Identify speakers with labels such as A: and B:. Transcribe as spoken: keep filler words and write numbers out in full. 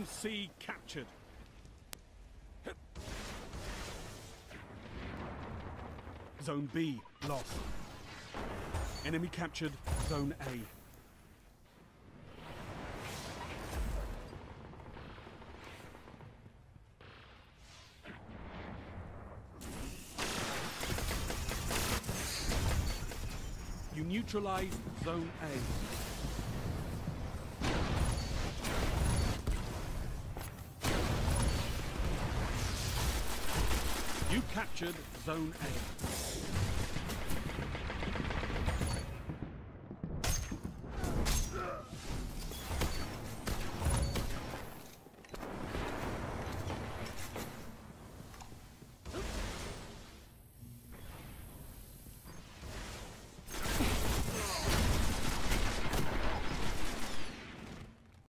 A: Zone C captured. Zone B lost. Enemy captured Zone A. You neutralized Zone A. You captured Zone A.